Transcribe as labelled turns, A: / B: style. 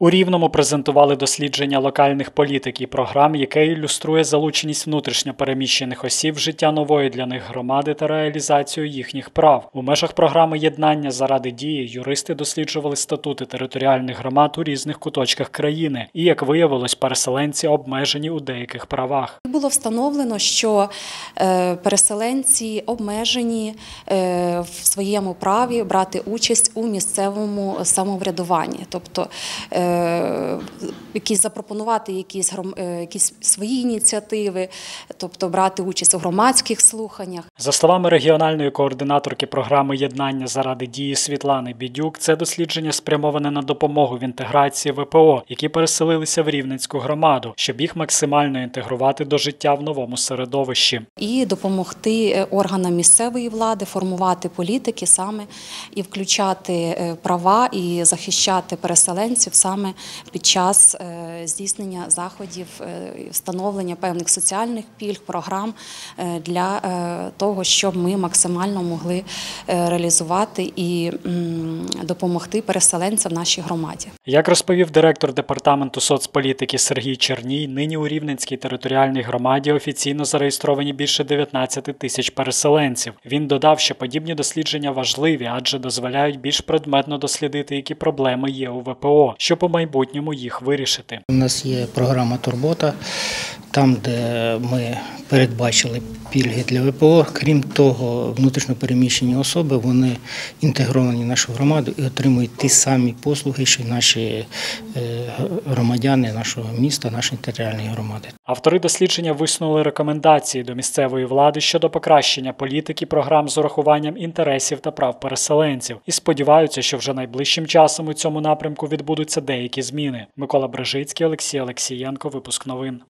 A: У Рівному презентували дослідження локальних політик і програм, яке ілюструє залученість внутрішньо переміщених осіб в життя нової для них громади та реалізацію їхніх прав. У межах програми «Єднання заради дії» юристи досліджували статути територіальних громад у різних куточках країни. І, як виявилось, переселенці обмежені у деяких правах.
B: Було встановлено, що переселенці обмежені в своєму праві брати участь у місцевому самоврядуванні. Тобто запропонувати якісь свої ініціативи, тобто брати участь у громадських слуханнях.
A: За словами регіональної координаторки програми «Єднання заради дії» Світлани Бідюк, це дослідження спрямоване на допомогу в інтеграції ВПО, які переселилися в Рівненську громаду, щоб їх максимально інтегрувати до життя в новому середовищі.
B: І допомогти органам місцевої влади формувати політики саме і включати права і захищати переселенців саме під час здійснення заходів, встановлення певних соціальних пільг, програм для того, щоб ми максимально могли реалізувати і допомогти переселенцям в нашій громаді.
A: Як розповів директор департаменту соцполітики Сергій Черній, нині у Рівненській територіальній громаді офіційно зареєстровані більше 19 тисяч переселенців. Він додав, що подібні дослідження важливі, адже дозволяють більш предметно дослідити, які проблеми є у ВПО, щоб у майбутньому їх вирішити.
C: У нас є програма «Турбота», там, де ми передбачили пільги для ВПО. Крім того, внутрішньо переміщені особи, вони інтегровані в нашу громаду і отримують ті самі послуги, що й наші громадяни нашого міста, нашої територіальної громади.
A: Автори дослідження висунули рекомендації до місцевої влади щодо покращення політики програм з урахуванням інтересів та прав переселенців і сподіваються, що вже найближчим часом у цьому напрямку відбудуться деякі зміни. Микола Брижицький, Олексій Олексієнко, випуск новин.